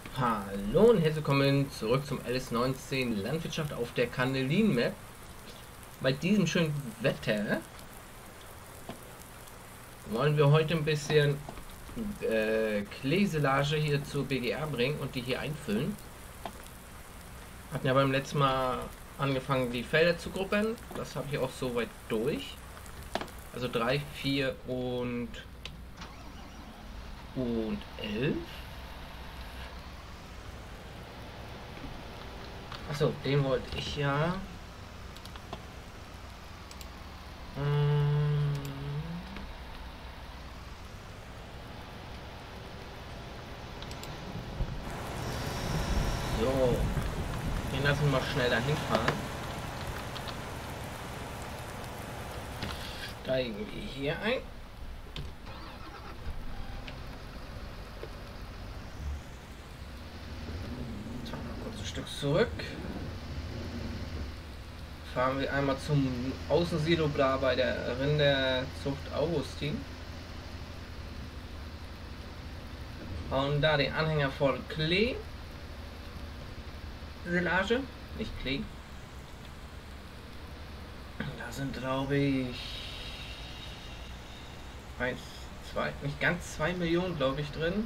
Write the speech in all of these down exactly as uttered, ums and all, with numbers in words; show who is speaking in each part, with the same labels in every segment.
Speaker 1: Hallo und herzlich willkommen zurück zum L S neunzehn Landwirtschaft auf der Kandelin Map. Bei diesem schönen Wetter wollen wir heute ein bisschen äh, Kleesilage hier zur B G R bringen und die hier einfüllen. Hatten ja beim letzten Mal angefangen, die Felder zu gruppen. Das habe ich auch soweit durch. Also drei, vier und und elf. Achso, den wollte ich ja. Hm. So, den lassen wir mal schnell dahin fahren. Steigen wir hier ein. Fahren wir kurz ein Stück zurück. Fahren wir einmal zum Außensilo da bei der Rinderzucht Augustin. Hauen da den Anhänger voll Klee. Silage, nicht Klee. Da sind, glaube ich, eins, zwei, nicht ganz zwei Millionen, glaube ich, drin.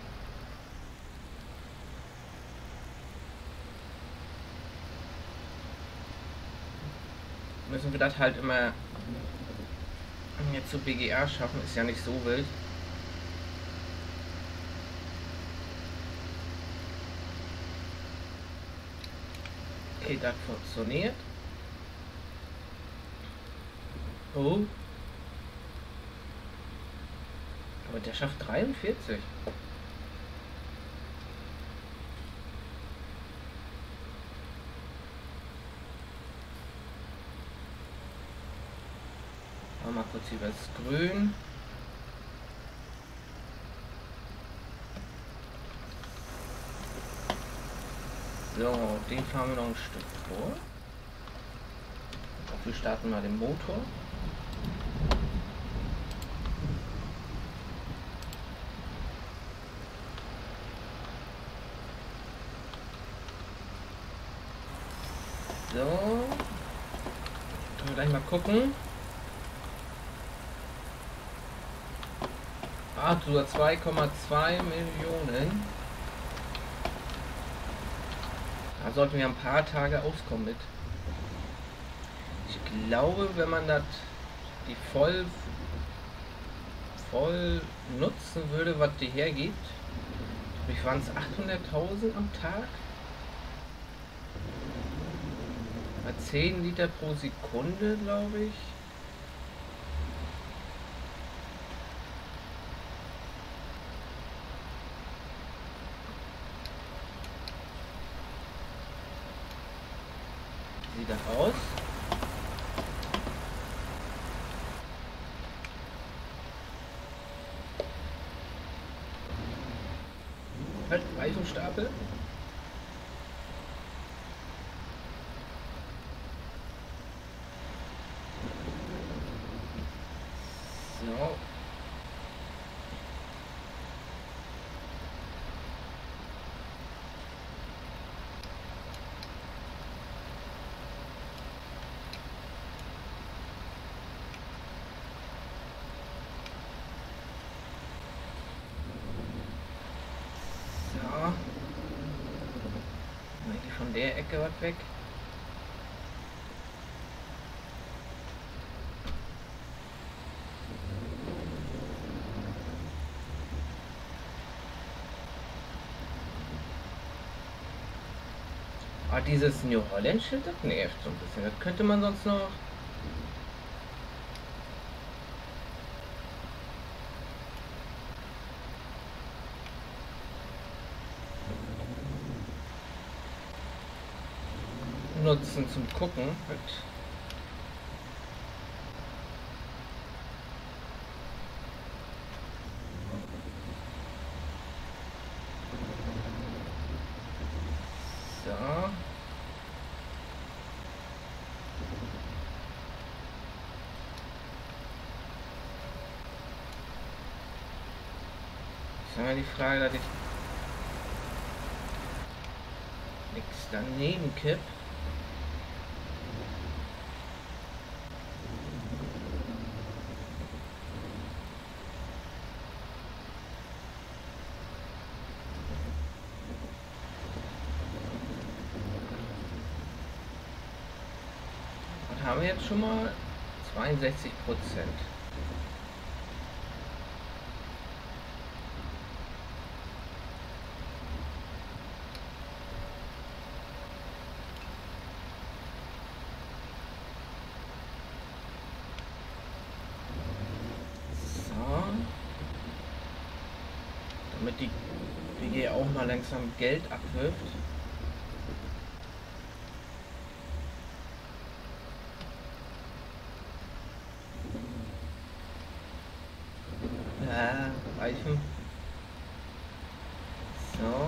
Speaker 1: Müssen wir das halt immer jetzt zu B G R schaffen, ist ja nicht so wild. Okay, das funktioniert. Oh. Aber der schafft dreiundvierzig. Mal kurz über das Grün. So, den fahren wir noch ein Stück vor. Dafür starten wir den Motor. So. Können wir gleich mal gucken. Ah, sogar zwei Komma zwei Millionen. Da sollten wir ein paar Tage auskommen mit. Ich glaube, wenn man das die voll voll nutzen würde, was die hergibt, wie waren es achthunderttausend am Tag? Bei zehn Liter pro Sekunde, glaube ich. Sieht das aus? Halt, Reifenstapel. So. Von der Ecke was weg. Ah, dieses New Holland Schild, das nervt so ein bisschen. Das könnte man sonst noch nutzen zum Gucken. So. Ist immer die Frage, dass ich jetzt daneben kipp. Was haben wir jetzt schon mal? zweiundsechzig Prozent. Damit die W G auch mal langsam Geld abwirft. Ja, reichen. So.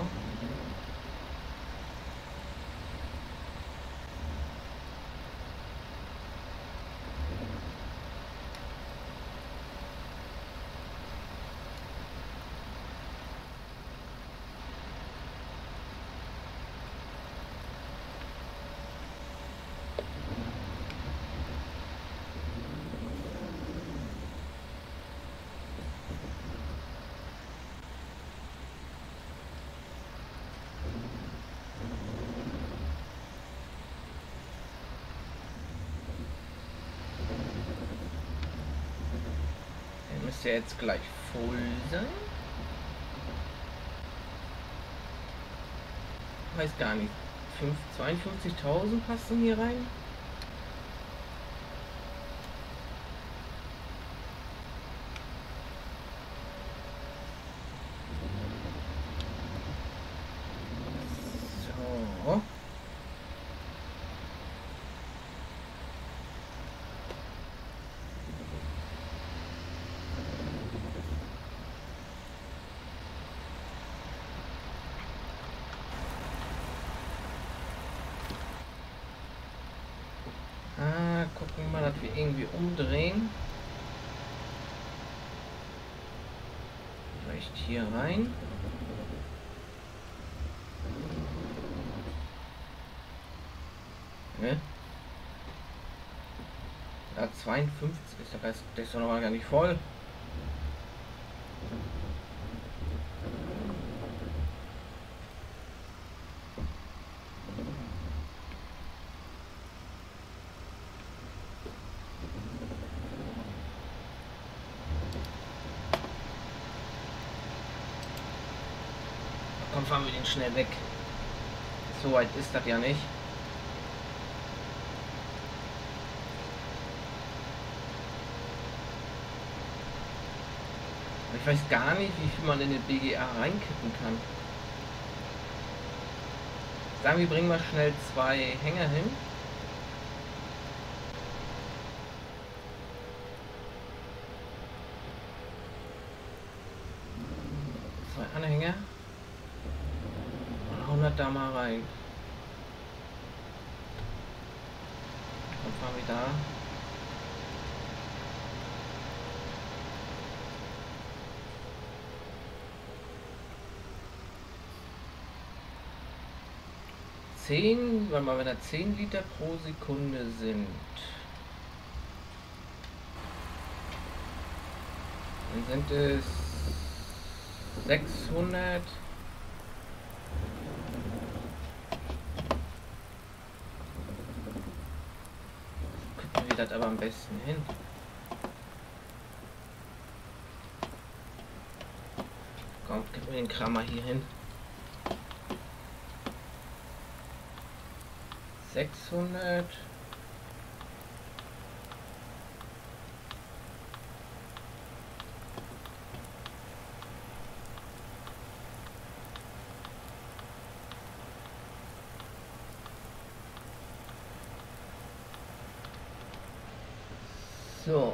Speaker 1: Müsste jetzt gleich voll sein. Weiß gar nicht. zweiundfünfzigtausend passen hier rein. So. Ah, gucken wir mal, dass wir irgendwie umdrehen. Vielleicht hier rein. Ne? Ja, zweiundfünfzig ist der Rest, der ist doch noch mal gar nicht voll. Komm, fahren wir den schnell weg. So weit ist das ja nicht. Ich weiß gar nicht, wie viel man in den B G A reinkippen kann. Sagen wir, bringen wir schnell zwei Hänger hin. Zwei Anhänger. Und hauen das da mal rein. Dann fahren wir da. zehn, weil mal wenn da zehn Liter pro Sekunde sind, dann sind es sechshundert. Gucken wir das aber am besten hin. Komm, gib mir den Krammer hier hin. sechshundert. So.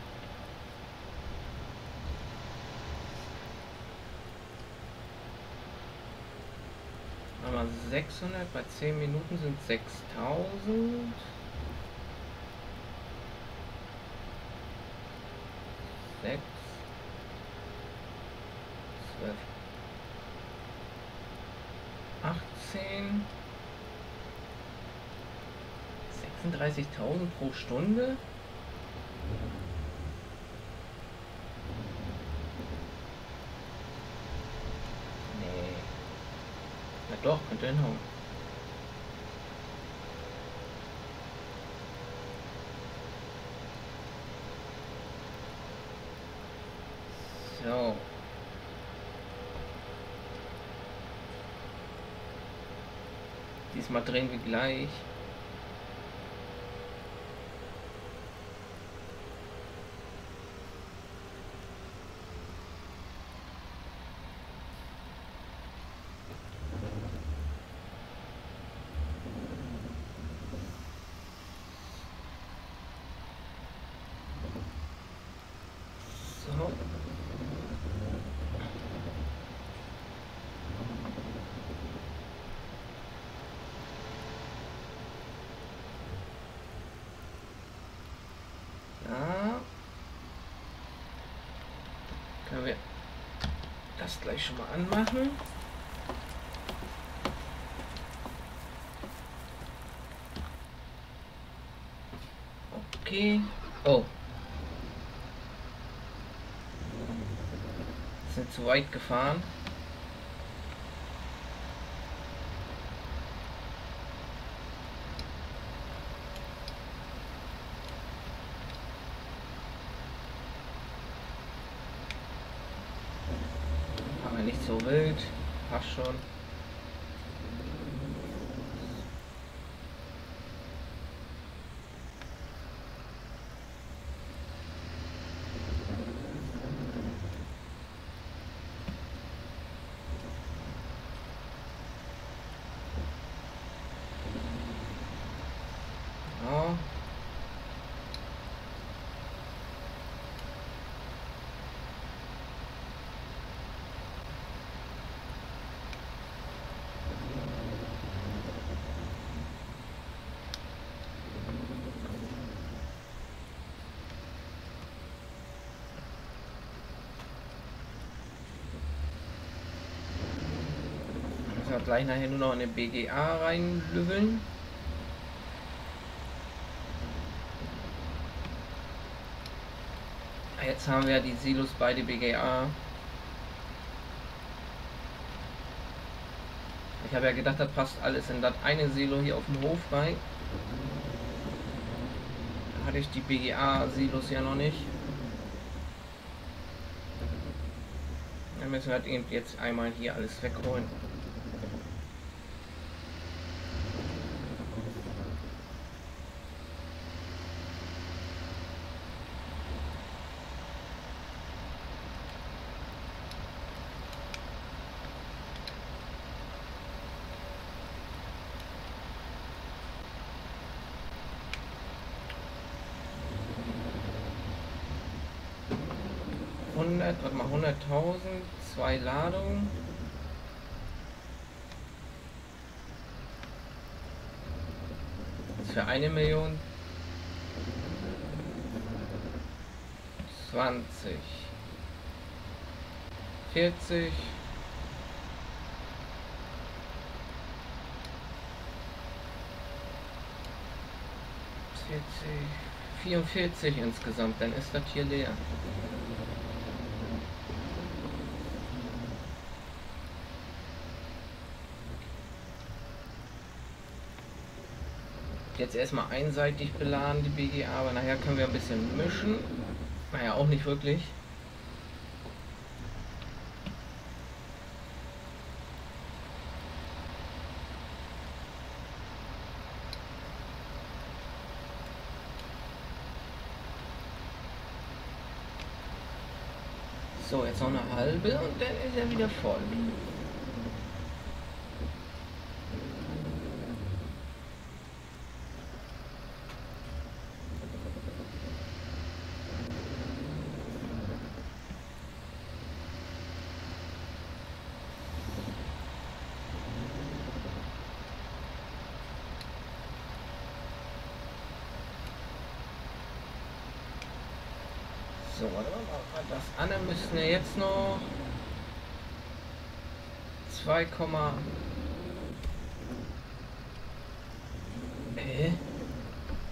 Speaker 1: Aber sechshundert bei zehn Minuten sind sechstausend. sechs, zwölf, achtzehn. sechsunddreißigtausend pro Stunde? Nee. Na doch, könnte hinhauen. So. Diesmal drehen wir gleich. So. Ja. Können wir das gleich schon mal anmachen. Okay. Oh. Sind zu weit gefahren. Aber nicht so wild. Passt schon. Ja. Müssen wir gleich nachher nur noch in den B G A reinlüffeln. Jetzt haben wir die Silos bei der B G A. Ich habe ja gedacht, das passt alles in das eine Silo hier auf dem Hof rein. Da hatte ich die B G A-Silos ja noch nicht. Dann müssen wir halt eben jetzt einmal hier alles wegholen. hundert, warte mal, hunderttausend, zwei Ladungen. Das ist für eine Million. zwanzig. vierzig. vierzig. vierundvierzig insgesamt, dann ist das hier leer. Jetzt erstmal einseitig beladen die B G A, aber nachher können wir ein bisschen mischen. Naja, auch nicht wirklich. So, jetzt noch eine halbe und dann ist er wieder voll. So, warte mal, das andere müssen wir jetzt noch zwei, äh?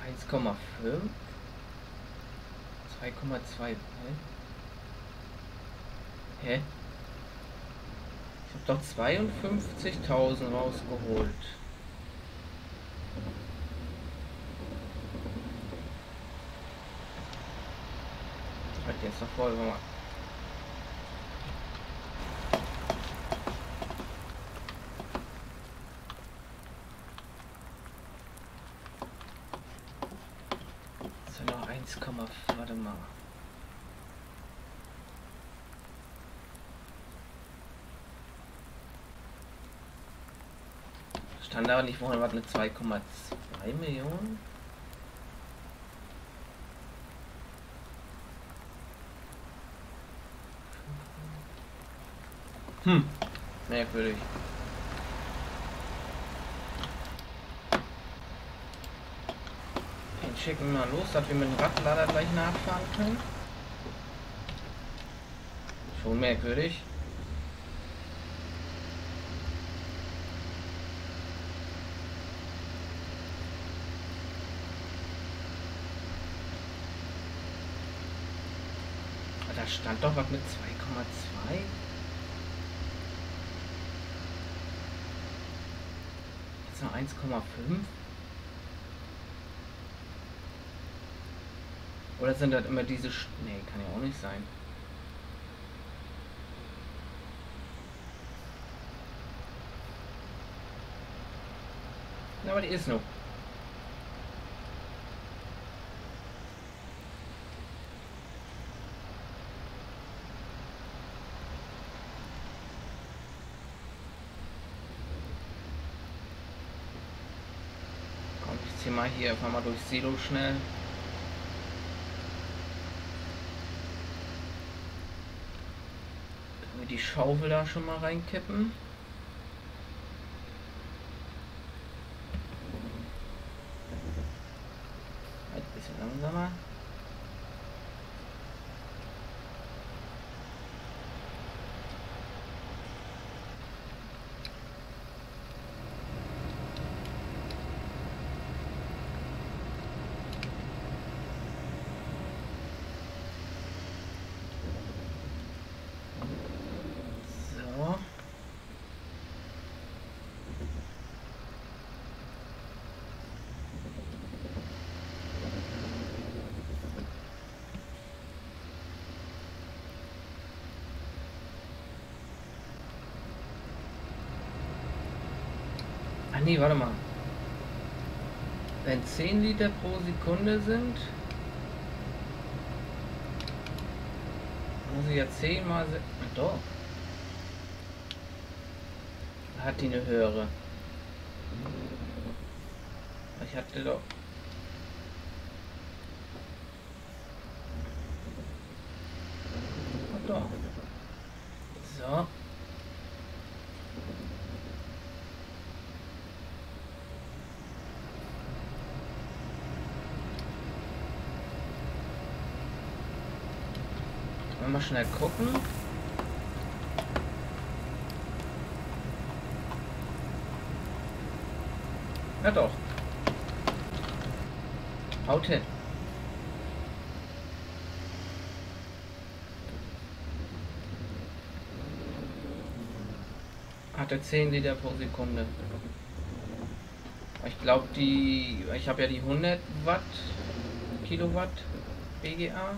Speaker 1: eins Komma fünf. zwei Komma zwei. Hä? Ich habe doch zweiundfünfzigtausend rausgeholt. Ich hatte jetzt noch vorher mal. So noch eins, warte mal. Stand aber nicht vorher was mit zwei Komma zwei Millionen? Hm, merkwürdig. Den schicken wir mal los, dass wir mit dem Radlader gleich nachfahren können. Schon merkwürdig. Da stand doch was mit zwei Komma zwei. Jetzt noch eins Komma fünf. Oder sind das immer diese... Sch nee, kann ja auch nicht sein. Ja, aber die ist noch. Ich zieh mal hier einfach mal durch Silo schnell. Können wir die Schaufel da schon mal reinkippen? Ein bisschen langsamer. Ach nee, warte mal. Wenn zehn Liter pro Sekunde sind, muss ich ja zehn mal... Doch. Hat die eine höhere. Ich hatte doch... Ach doch. So. Mal schnell gucken. Ja doch. Haut hin. Hatte zehn Liter pro Sekunde. Ich glaube die... Ich habe ja die hundert Watt Kilowatt B G A.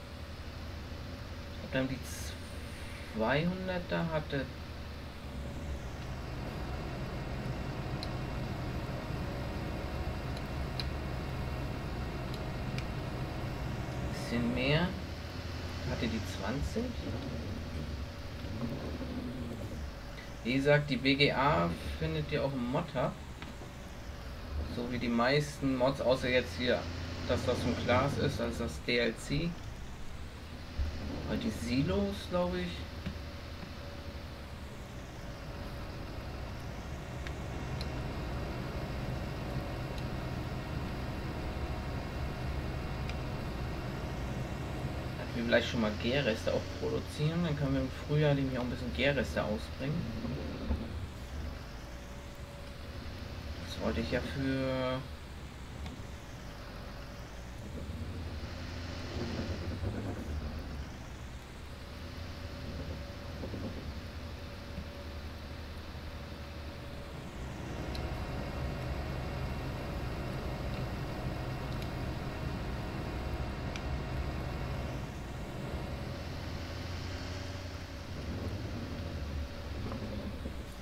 Speaker 1: Dann die zweihunderter hatte bisschen mehr, hatte die zwanzig. Wie gesagt, die B G A findet ihr auch im Mod-Hub, so wie die meisten Mods, außer jetzt hier, dass das ein Glas ist, also das D L C. Weil die Silos, glaube ich. Dass wir vielleicht schon mal Gärreste auch produzieren. Dann können wir im Frühjahr nämlich auch ein bisschen Gärreste ausbringen. Das wollte ich ja für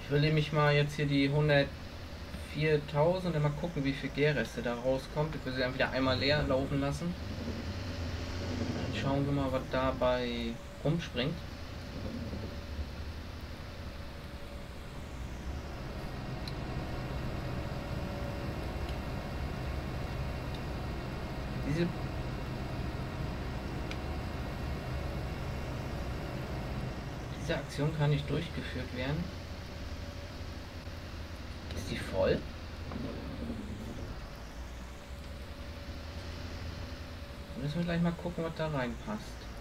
Speaker 1: Ich will nämlich mal jetzt hier die hundertviertausend und mal gucken, wie viel Gärreste da rauskommt. Ich will sie dann wieder einmal leer laufen lassen. Dann schauen wir mal, was dabei rumspringt. Diese Diese Aktion kann nicht durchgeführt werden. Ist die voll? Müssen wir gleich mal gucken, was da reinpasst.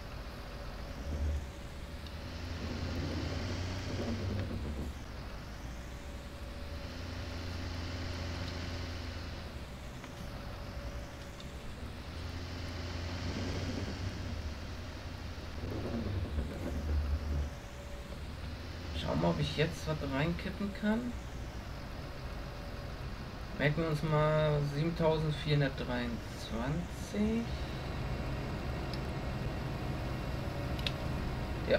Speaker 1: Schauen wir mal, ob ich jetzt was reinkippen kann. Merken wir uns mal siebentausendvierhundertdreiundzwanzig. Ja.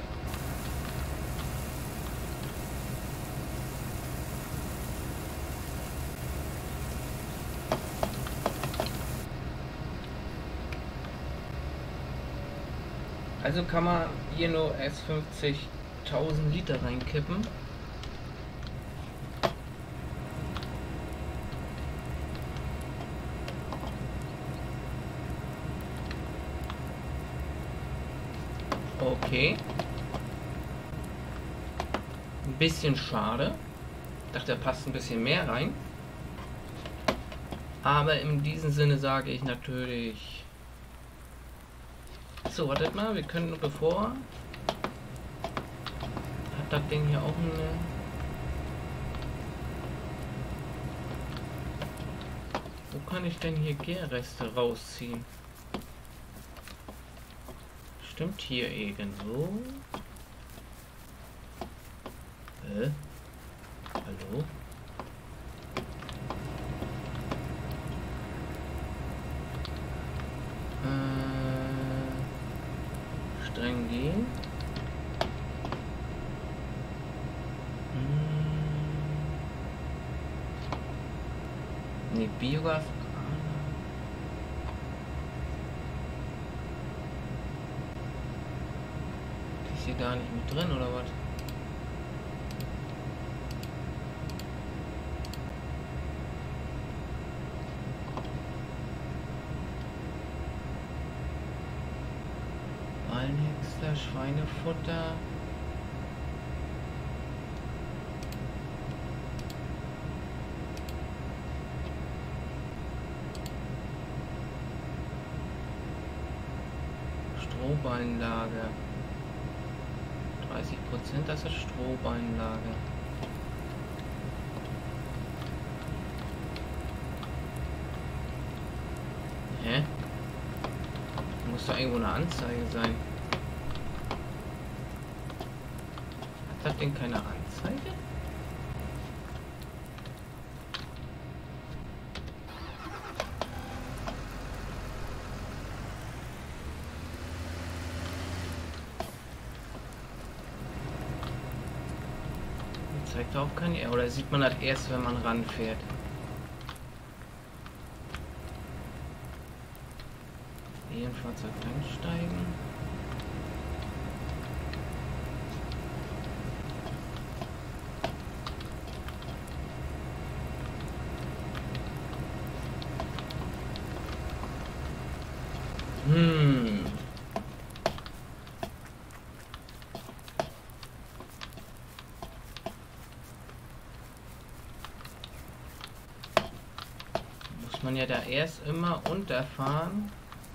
Speaker 1: Also kann man hier nur erst fünfzigtausend Liter reinkippen. Okay. Ein bisschen schade. Ich dachte, da passt ein bisschen mehr rein. Aber in diesem Sinne sage ich natürlich... So, wartet mal, wir können bevor... Hat das Ding hier auch eine... Wo kann ich denn hier Gärreste rausziehen? Stimmt hier irgendwo? Hä? Hallo? Äh, streng gehen. Hm. Ne, Biogas. Ist hier gar nicht mit drin, oder was? Wallenhäcksler, Schweinefutter. Strohballenlager. dreißig Prozent, das ist Strohballenlager. Hä? Muss da irgendwo eine Anzeige sein. Hat das Ding keine Anzeige? Zeigt auch keine, oder sieht man das erst, wenn man ranfährt? Hier ein Fahrzeug einsteigen. Hm. Muss man ja da erst immer unterfahren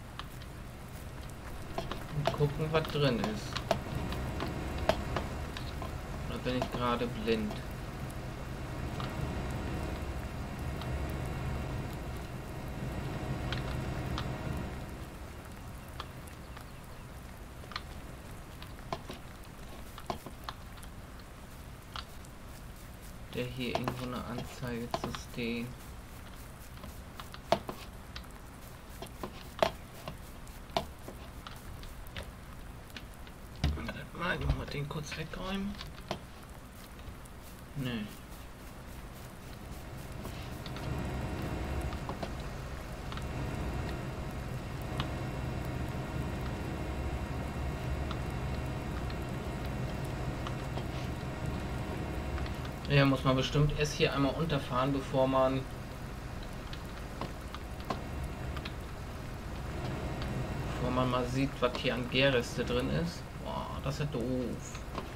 Speaker 1: und gucken, was drin ist. Oder bin ich gerade blind? Der hier irgendwo eine Anzeige zu stehen. Mal, ich muss mal den kurz wegräumen. Nee. Ja, muss man bestimmt erst hier einmal unterfahren, bevor man bevor man mal sieht, was hier an Gärreste drin ist. Boah, das ist ja doof.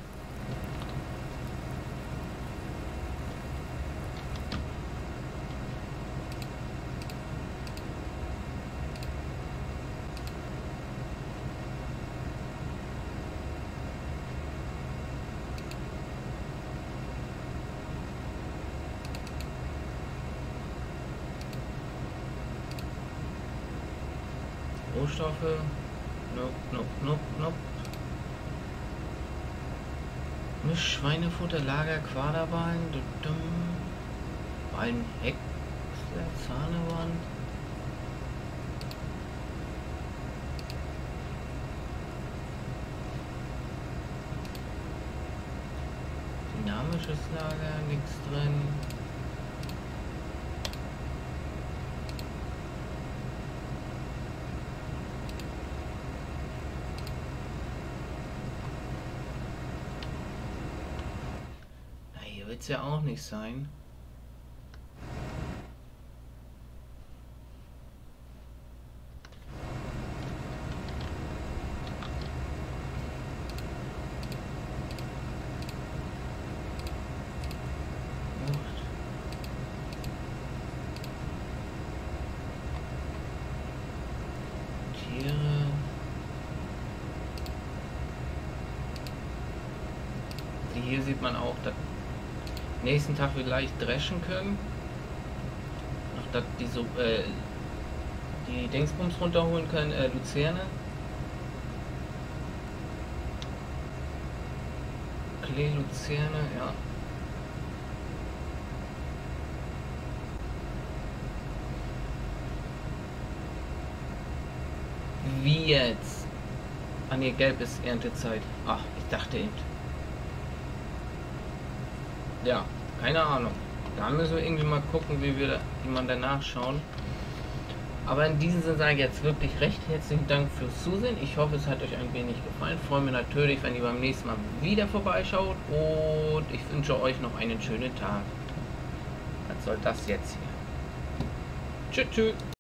Speaker 1: Rohstoffe. Nope, nope, nope, nope. Misch, Schweinefutter, Lager, Quaderballen, Ballen, Heck, Zahnewand. Dynamisches Lager, nichts drin. Wird es ja auch nicht sein. Tiere. Hier sieht man auch, dass nächsten Tag vielleicht dreschen können. Noch dass die so äh, die Dingsbums runterholen können, äh, Luzerne. Klee, Luzerne, ja. Wie jetzt? Ah ne, gelb ist Erntezeit. Ach, ich dachte eben. Ja, keine Ahnung. Da müssen wir irgendwie mal gucken, wie wir, wie man danach schauen. Aber in diesem Sinne sage ich jetzt wirklich recht herzlichen Dank fürs Zusehen. Ich hoffe, es hat euch ein wenig gefallen. Ich freue mich natürlich, wenn ihr beim nächsten Mal wieder vorbeischaut. Und ich wünsche euch noch einen schönen Tag. Was soll das jetzt hier? Tschüss, tschüss.